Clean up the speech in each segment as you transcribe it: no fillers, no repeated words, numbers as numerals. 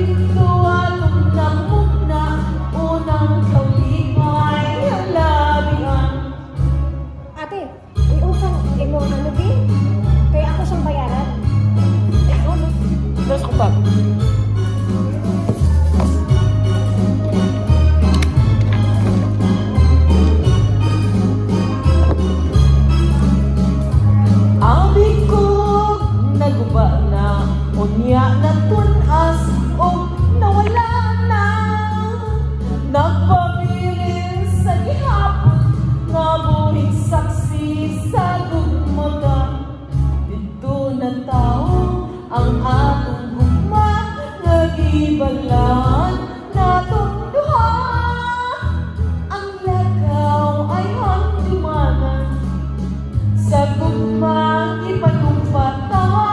dito atong namugna, unang kalimay labihan. Ate, iusang imong ano di? Kaya ako siyang bayaran. Ano? Dos ko ba? Unya na tunas o nawala na, nagpabilin sa gihapon nga buhing saksi sa gugmata. Dito na tao ang atong gugma nga gibalaan natong duha. Ang lagaw ay handumanan sa gugma ipanumpata.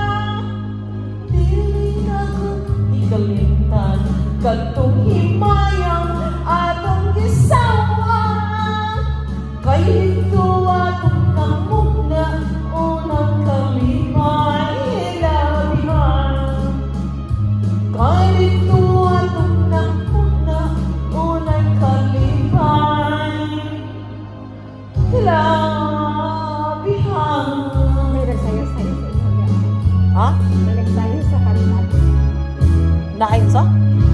Kalintan, katong himayang atong gisawaan. Kay dito atong namugna, unang kalimay labihan. Kay dito atong namugna, unang kalimay labihan. May nagsayo sa inyo. Ha? May nagsayo sa kanila. Nakain sa?